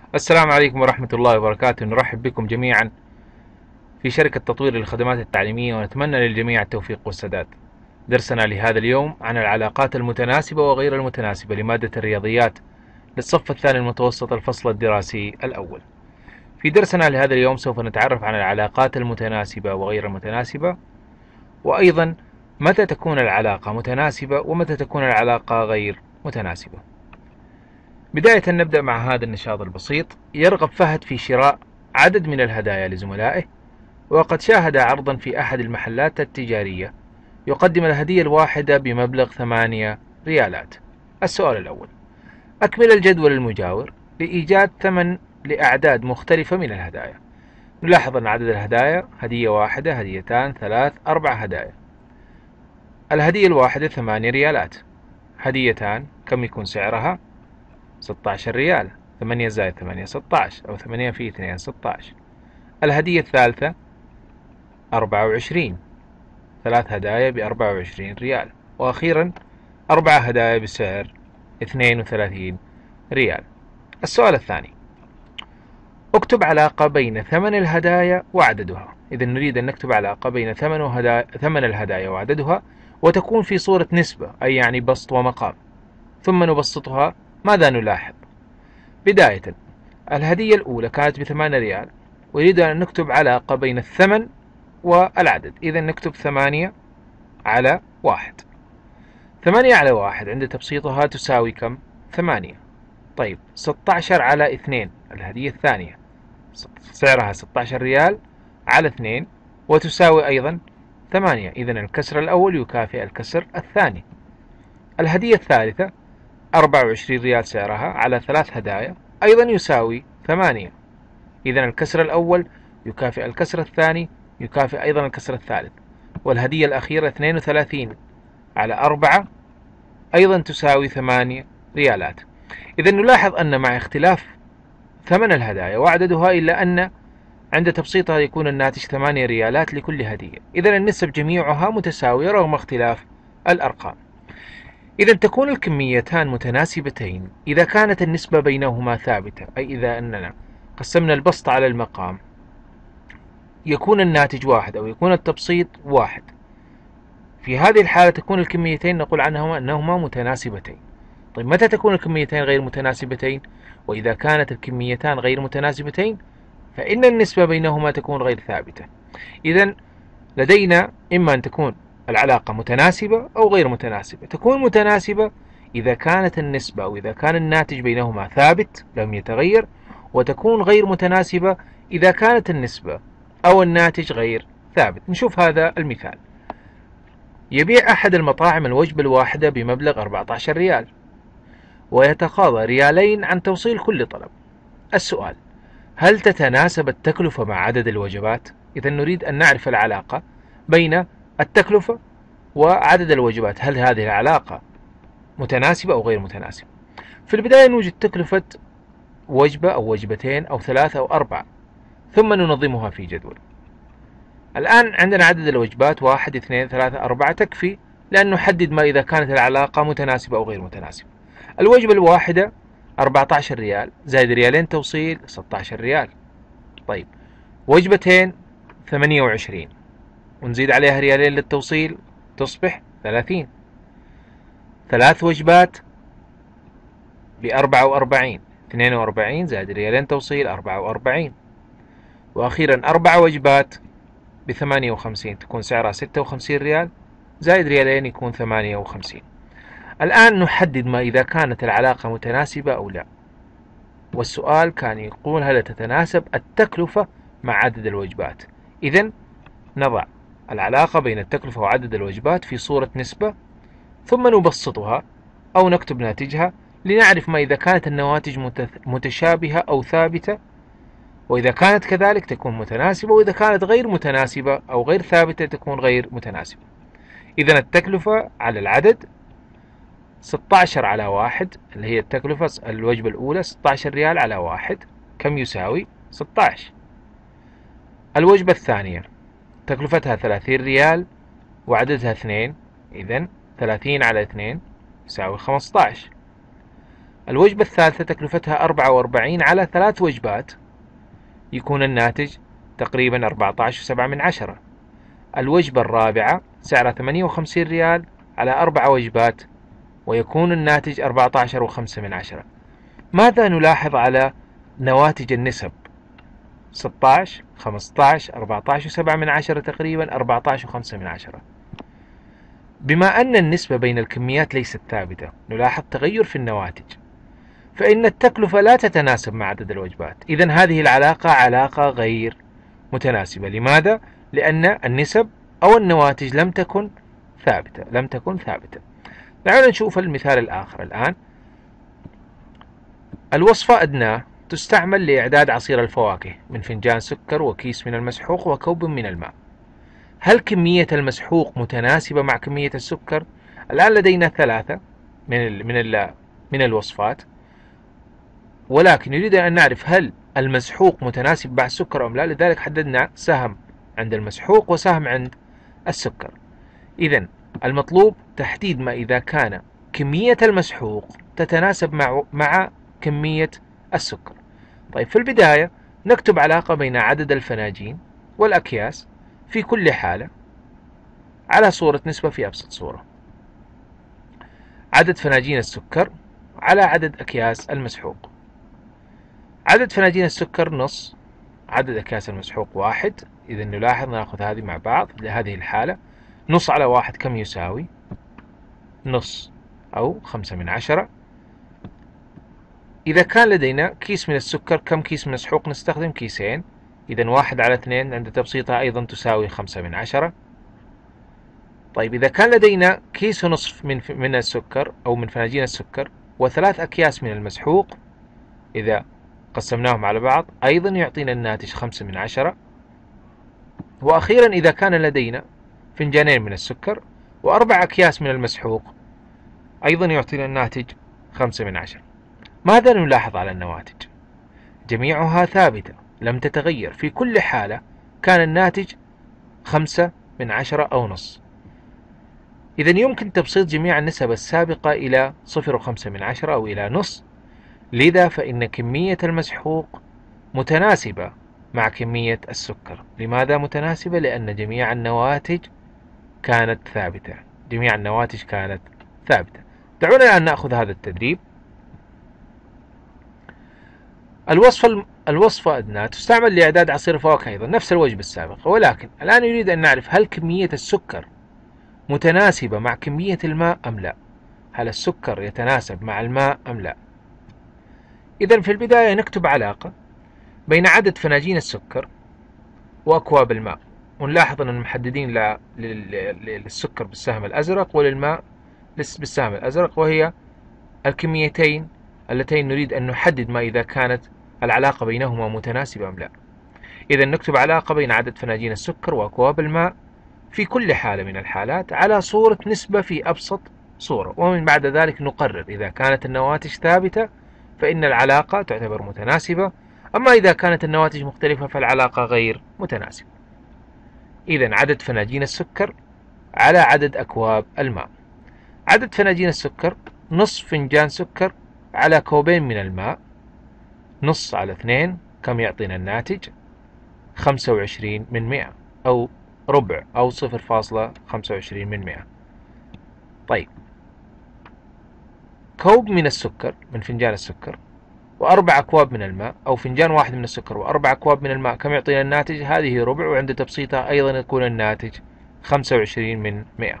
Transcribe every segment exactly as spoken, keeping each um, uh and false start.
السلام عليكم ورحمة الله وبركاته. نرحب بكم جميعا في شركة تطوير الخدمات التعليمية، ونتمنى للجميع التوفيق والسداد. درسنا لهذا اليوم عن العلاقات المتناسبة وغير المتناسبة لمادة الرياضيات للصف الثاني المتوسط الفصل الدراسي الأول. في درسنا لهذا اليوم سوف نتعرف عن العلاقات المتناسبة وغير المتناسبة، وأيضا متى تكون العلاقة متناسبة ومتى تكون العلاقة غير متناسبة. بداية نبدأ مع هذا النشاط البسيط. يرغب فهد في شراء عدد من الهدايا لزملائه، وقد شاهد عرضا في أحد المحلات التجارية يقدم الهدية الواحدة بمبلغ ثمانية ريالات. السؤال الأول: أكمل الجدول المجاور لإيجاد ثمن لأعداد مختلفة من الهدايا. نلاحظ أن عدد الهدايا هدية واحدة، هديتان، ثلاث، أربع هدايا. الهدية الواحدة ثمانية ريالات. هديتان كم يكون سعرها؟ ستة عشر ريال. ثمانية زائد ثمانية ستة عشر، أو ثمانية في اثنين ستة عشر. الهدية الثالثة أربعة وعشرين. ثلاث هدايا بأربعة وعشرين ريال. وأخيرا أربع هدايا بسعر اثنين وثلاثين ريال. السؤال الثاني: اكتب علاقة بين ثمن الهدايا وعددها. إذا نريد أن نكتب علاقة بين ثمن, وهدا... ثمن الهدايا وعددها، وتكون في صورة نسبة، أي يعني بسط ومقام. ثم نبسطها. ماذا نلاحظ؟ بداية، الهدية الأولى كانت بثمانية ريال، ويريد أن نكتب علاقة بين الثمن والعدد. إذا نكتب ثمانية على واحد. ثمانية على واحد عند تبسيطها تساوي كم؟ ثمانية. طيب، ستة عشر على اثنين الهدية الثانية سعرها ستة عشر ريال على اثنين، وتساوي أيضا ثمانية. إذا الكسر الأول يكافئ الكسر الثاني. الهدية الثالثة أربعة وعشرين ريال سعرها على ثلاث هدايا، أيضا يساوي ثمانية. إذا الكسر الأول يكافئ الكسر الثاني، يكافئ أيضا الكسر الثالث. والهدية الأخيرة اثنين وثلاثين على أربعة، أيضا تساوي ثمانية ريالات. إذا نلاحظ أن مع اختلاف ثمن الهدايا وعددها، إلا أن عند تبسيطها يكون الناتج ثمانية ريالات لكل هدية. إذا النسب جميعها متساوية رغم اختلاف الأرقام. إذا تكون الكميتان متناسبتين إذا كانت النسبة بينهما ثابتة، أي إذا أننا قسمنا البسط على المقام يكون الناتج واحد، أو يكون التبسيط واحد. في هذه الحالة تكون الكميتين نقول عنهما أنهما متناسبتين. طيب، متى تكون الكميتين غير متناسبتين؟ وإذا كانت الكميتان غير متناسبتين فإن النسبة بينهما تكون غير ثابتة. إذا لدينا إما أن تكون العلاقة متناسبة أو غير متناسبة. تكون متناسبة إذا كانت النسبة أو إذا كان الناتج بينهما ثابت لم يتغير، وتكون غير متناسبة إذا كانت النسبة أو الناتج غير ثابت. نشوف هذا المثال. يبيع أحد المطاعم الوجبة الواحدة بمبلغ أربعة عشر ريال، ويتقاضى ريالين عن توصيل كل طلب. السؤال: هل تتناسب التكلفة مع عدد الوجبات؟ إذا نريد أن نعرف العلاقة بين التكلفة وعدد الوجبات. هل هذه العلاقة متناسبة أو غير متناسبة؟ في البداية نوجد تكلفة وجبة أو وجبتين أو ثلاثة أو أربعة، ثم ننظمها في جدول. الآن عندنا عدد الوجبات واحد، اثنين، ثلاثة، أربعة، تكفي لأن نحدد ما إذا كانت العلاقة متناسبة أو غير متناسبة. الوجبة الواحدة أربعة عشر ريال زائد ريالين توصيل ستة عشر ريال. طيب، وجبتين ثمانية وعشرين، ونزيد عليها ريالين للتوصيل تصبح ثلاثين. ثلاث وجبات بأربعة وأربعين، اثنين وأربعين زائد ريالين توصيل أربعة وأربعين. وأخيرا أربع وجبات بثمانية وخمسين، تكون سعرها ستة وخمسين ريال زائد ريالين يكون ثمانية وخمسين. الآن نحدد ما إذا كانت العلاقة متناسبة أو لا. والسؤال كان يقول: هل تتناسب التكلفة مع عدد الوجبات؟ إذن نضع العلاقة بين التكلفة وعدد الوجبات في صورة نسبة، ثم نبسطها أو نكتب ناتجها لنعرف ما إذا كانت النواتج متشابهة أو ثابتة، وإذا كانت كذلك تكون متناسبة، وإذا كانت غير متناسبة أو غير ثابتة تكون غير متناسبة. إذن التكلفة على العدد ستة عشر على واحد، اللي هي التكلفة الوجبة الأولى ستة عشر ريال على واحد، كم يساوي؟ ستة عشر. الوجبة الثانية تكلفتها ثلاثين ريال وعددها اثنين، إذن ثلاثين على اثنين يساوي خمسة عشر. الوجبة الثالثة تكلفتها أربعة وأربعين على ثلاث وجبات، يكون الناتج تقريبا أربعة عشر وسبعة من عشرة. الوجبة الرابعة سعرها ثمانية وخمسين ريال على أربع وجبات، ويكون الناتج أربعة عشر وخمسة من عشرة. ماذا نلاحظ على نواتج النسب؟ ستة عشر، خمسة عشر، أربعة عشر وسبعة من عشرة، تقريبا أربعة عشر وخمسة من عشرة. بما أن النسبة بين الكميات ليست ثابتة، نلاحظ تغير في النواتج، فإن التكلفة لا تتناسب مع عدد الوجبات. إذن هذه العلاقة علاقة غير متناسبة. لماذا؟ لأن النسب أو النواتج لم تكن ثابتة لم تكن ثابتة. دعونا نشوف المثال الآخر الآن. الوصفة أدناه تستعمل لإعداد عصير الفواكه من فنجان سكر وكيس من المسحوق وكوب من الماء. هل كمية المسحوق متناسبة مع كمية السكر؟ الآن لدينا ثلاثة من ال من ال من الوصفات، ولكن نريد أن نعرف هل المسحوق متناسب مع السكر أم لا. لذلك حددنا سهم عند المسحوق وسهم عند السكر. إذن المطلوب تحديد ما إذا كان كمية المسحوق تتناسب مع مع كمية السكر. طيب، في البداية نكتب علاقة بين عدد الفناجين والأكياس في كل حالة على صورة نسبة في أبسط صورة. عدد فناجين السكر على عدد أكياس المسحوق. عدد فناجين السكر نص عدد أكياس المسحوق واحد. إذا نلاحظ نأخذ هذه مع بعض لهذه الحالة. نص على واحد كم يساوي؟ نص أو خمسة من عشرة. إذا كان لدينا كيس من السكر، كم كيس مسحوق نستخدم؟ كيسين. إذا واحد على اثنين عند تبسيطها أيضا تساوي خمسة من عشرة. طيب، إذا كان لدينا كيس ونصف من من السكر أو من فناجين السكر وثلاث أكياس من المسحوق، إذا قسمناهم على بعض أيضا يعطينا الناتج خمسة من عشرة. وأخيرا إذا كان لدينا فنجانين من السكر وأربع أكياس من المسحوق أيضا يعطينا الناتج خمسة من عشرة. ماذا نلاحظ على النواتج؟ جميعها ثابتة لم تتغير. في كل حالة كان الناتج خمسة من عشرة أو نص. إذن يمكن تبسيط جميع النسب السابقة إلى صفر وخمسة من عشرة أو إلى نص. لذا فإن كمية المسحوق متناسبة مع كمية السكر. لماذا متناسبة؟ لأن جميع النواتج كانت ثابتة جميع النواتج كانت ثابتة. دعونا الآن نأخذ هذا التدريب. الوصفة الوصفة أدنى تستعمل لإعداد عصير الفواكه، أيضا نفس الوجبة السابقة، ولكن الآن نريد أن نعرف هل كمية السكر متناسبة مع كمية الماء أم لا. هل السكر يتناسب مع الماء أم لا؟ إذن في البداية نكتب علاقة بين عدد فناجين السكر وأكواب الماء، ونلاحظ أن محددين للسكر بالسهم الأزرق وللماء بالسهم الأزرق، وهي الكميتين اللتين نريد أن نحدد ما إذا كانت العلاقة بينهما متناسبة أم لا. إذا نكتب علاقة بين عدد فناجين السكر وأكواب الماء في كل حالة من الحالات على صورة نسبة في أبسط صورة، ومن بعد ذلك نقرر إذا كانت النواتج ثابتة فإن العلاقة تعتبر متناسبة، أما إذا كانت النواتج مختلفة فالعلاقة غير متناسبة. إذا عدد فناجين السكر على عدد أكواب الماء. عدد فناجين السكر نصف فنجان سكر على كوبين من الماء. نص على اثنين كم يعطينا الناتج؟ خمسة وعشرين من مئة أو ربع أو صفر فاصلة خمسة وعشرين من مئة. طيب، كوب من السكر من فنجان السكر وأربع أكواب من الماء، أو فنجان واحد من السكر وأربع أكواب من الماء، كم يعطينا الناتج؟ هذه ربع، وعند تبسيطها أيضا يكون الناتج خمسة وعشرين من مئة.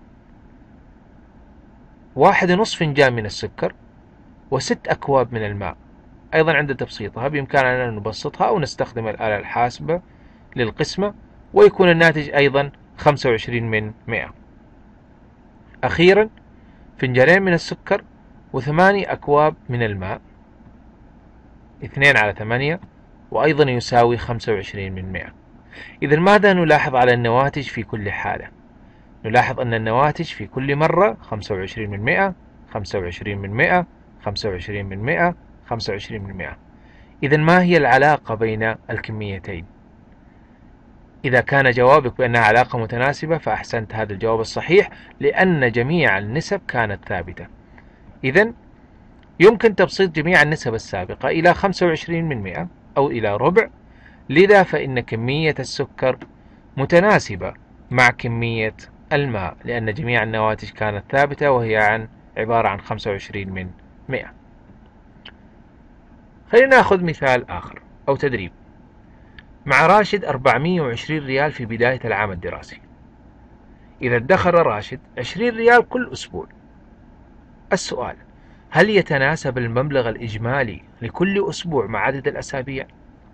واحد ونصف فنجان من السكر وست أكواب من الماء، أيضا عند تبسيطها بإمكاننا أن نبسطها أو نستخدم الآلة الحاسبة للقسمة، ويكون الناتج أيضا خمسة وعشرين من مئة. أخيرا فنجانين من السكر وثماني أكواب من الماء، اثنين على ثمانية، وأيضا يساوي خمسة وعشرين من مئة. إذن ماذا نلاحظ على النواتج في كل حالة؟ نلاحظ أن النواتج في كل مرة خمسة وعشرين من مئة، خمسة وعشرين من مئة، خمسة وعشرين من مئة، خمسة وعشرين من مئة. إذن ما هي العلاقة بين الكميتين؟ إذا كان جوابك بأنها علاقة متناسبة فأحسنت، هذا الجواب الصحيح، لأن جميع النسب كانت ثابتة. إذن يمكن تبسيط جميع النسب السابقة إلى خمسة وعشرين من مئة أو إلى ربع، لذا فإن كمية السكر متناسبة مع كمية الماء، لأن جميع النواتج كانت ثابتة وهي عن عبارة عن خمسة وعشرين من مئة. خلينا نأخذ مثال آخر أو تدريب. مع راشد أربعمئة وعشرين ريال في بداية العام الدراسي. إذا ادخر راشد عشرين ريال كل أسبوع. السؤال: هل يتناسب المبلغ الإجمالي لكل أسبوع مع عدد الأسابيع؟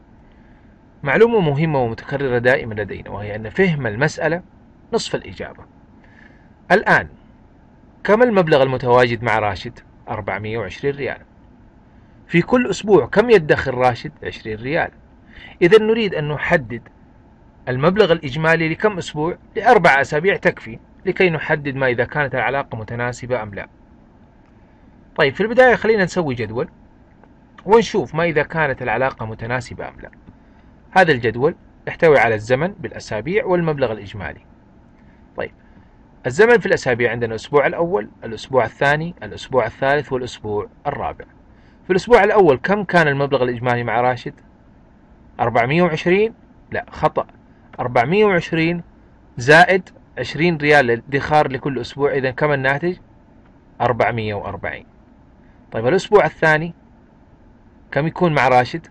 معلومة مهمة ومتكررة دائما لدينا، وهي أن فهم المسألة نصف الإجابة. الآن كم المبلغ المتواجد مع راشد؟ أربعمئة وعشرين ريال. في كل أسبوع كم يدخر راشد؟ عشرين ريال. إذا نريد أن نحدد المبلغ الإجمالي لكم أسبوع؟ لأربع أسابيع تكفي لكي نحدد ما إذا كانت العلاقة متناسبة أم لا. طيب، في البداية خلينا نسوي جدول ونشوف ما إذا كانت العلاقة متناسبة أم لا. هذا الجدول يحتوي على الزمن بالأسابيع والمبلغ الإجمالي. طيب، الزمن في الأسابيع عندنا الأسبوع الأول، الأسبوع الثاني، الأسبوع الثالث، والأسبوع الرابع. في الأسبوع الأول كم كان المبلغ الإجمالي مع راشد؟ أربعمئة وعشرين؟ لا، خطأ. أربعمئة وعشرين زائد عشرين ريال ادخار لكل أسبوع، إذا كم الناتج؟ أربعمئة وأربعين. طيب، الأسبوع الثاني كم يكون مع راشد؟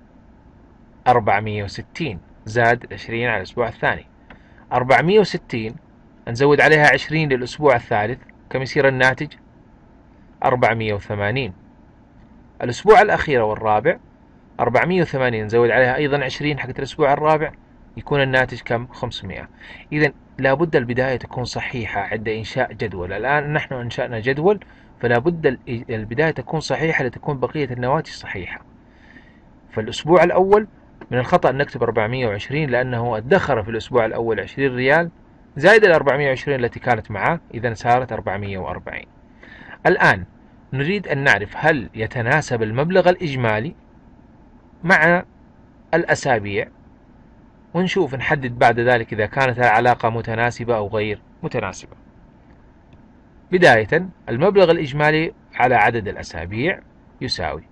أربعمئة وستين زاد عشرين على الأسبوع الثاني. أربعمئة وستين نزود عليها عشرين للأسبوع الثالث، كم يصير الناتج؟ أربعمئة وثمانين. الأسبوع الأخير والرابع أربعمئة وثمانين نزود عليها أيضا عشرين حقت الأسبوع الرابع، يكون الناتج كم؟ خمسمئة. إذا لابد البداية تكون صحيحة عند إنشاء جدول. الآن نحن أنشأنا جدول، فلا بد البداية تكون صحيحة لتكون بقية النواتج صحيحة. فالأسبوع الأول من الخطأ أن نكتب أربعمئة وعشرين، لأنه ادخر في الأسبوع الأول عشرين ريال زائد ال أربعمئة وعشرين التي كانت معه، إذا صارت أربعمئة وأربعين. الآن نريد أن نعرف هل يتناسب المبلغ الإجمالي مع الأسابيع، ونشوف نحدد بعد ذلك إذا كانت العلاقة متناسبة أو غير متناسبة. بداية، المبلغ الإجمالي على عدد الأسابيع يساوي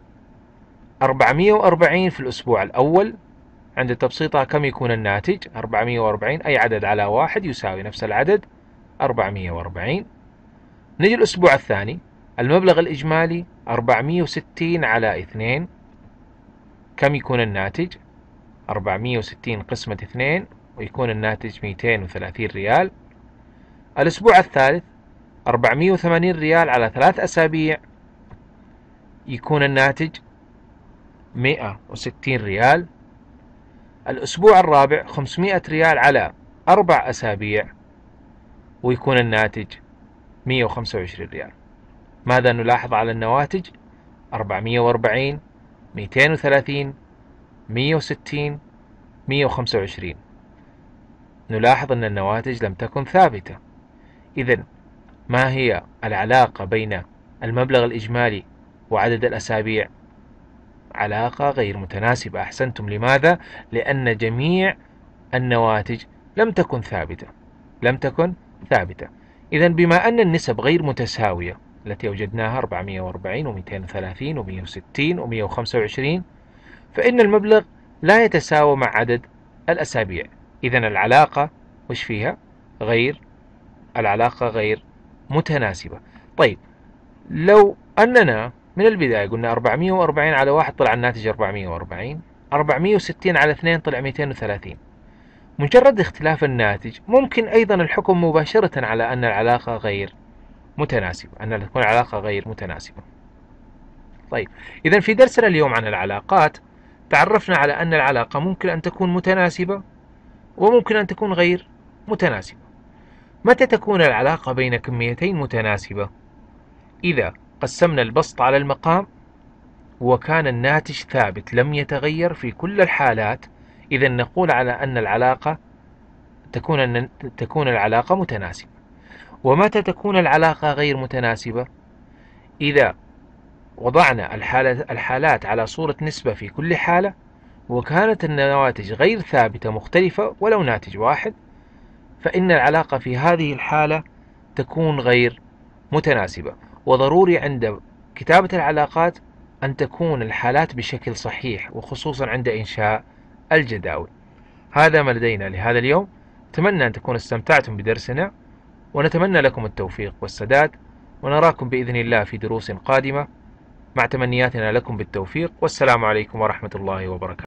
أربعمئة وأربعين في الأسبوع الأول. عند تبسيطها كم يكون الناتج؟ أربعمئة وأربعين، أي عدد على واحد يساوي نفس العدد أربعمئة وأربعين. نجي الأسبوع الثاني، المبلغ الإجمالي أربعمئة وستين على اثنين، كم يكون الناتج؟ أربعمئة وستين قسمة اثنين، ويكون الناتج مئتين وثلاثين ريال. الأسبوع الثالث أربعمئة وثمانين ريال على ثلاث أسابيع، يكون الناتج مئة وستين ريال. الأسبوع الرابع خمسمئة ريال على أربع أسابيع، ويكون الناتج مئة وخمسة وعشرين ريال. ماذا نلاحظ على النواتج؟ أربعمئة وأربعين، مئتين وثلاثين، مئة وستين، مئة وخمسة وعشرين. نلاحظ أن النواتج لم تكن ثابتة. إذن ما هي العلاقة بين المبلغ الإجمالي وعدد الأسابيع؟ علاقة غير متناسبة. أحسنتم. لماذا؟ لأن جميع النواتج لم تكن ثابتة لم تكن ثابتة. إذن بما أن النسب غير متساوية التي وجدناها أربعمئة وأربعين ومئتين وثلاثين ومئة وستين ومئة وخمسة وعشرين، فإن المبلغ لا يتساوى مع عدد الأسابيع. إذن العلاقة وش فيها؟ غير العلاقة غير متناسبة. طيب، لو أننا من البداية قلنا أربعمئة وأربعين على واحد طلع الناتج أربعمئة وأربعين، أربعمئة وستين على اثنين طلع مئتين وثلاثين، مجرد اختلاف الناتج ممكن أيضا الحكم مباشرة على أن العلاقة غير متناسبة، أن تكون العلاقة غير متناسبة. طيب، إذن في درسنا اليوم عن العلاقات تعرفنا على أن العلاقة ممكن أن تكون متناسبة وممكن أن تكون غير متناسبة. متى تكون العلاقة بين كميتين متناسبة؟ إذا قسمنا البسط على المقام وكان الناتج ثابت لم يتغير في كل الحالات، إذا نقول على أن العلاقة تكون أن تكون العلاقة متناسبة. ومتى تكون العلاقة غير متناسبة؟ إذا وضعنا الحالات على صورة نسبة في كل حالة وكانت النواتج غير ثابتة مختلفة ولو ناتج واحد، فإن العلاقة في هذه الحالة تكون غير متناسبة. وضروري عند كتابة العلاقات أن تكون الحالات بشكل صحيح، وخصوصا عند إنشاء الجداول. هذا ما لدينا لهذا اليوم. أتمنى أن تكونوا استمتعتم بدرسنا، ونتمنى لكم التوفيق والسداد، ونراكم بإذن الله في دروس قادمة، مع تمنياتنا لكم بالتوفيق. والسلام عليكم ورحمة الله وبركاته.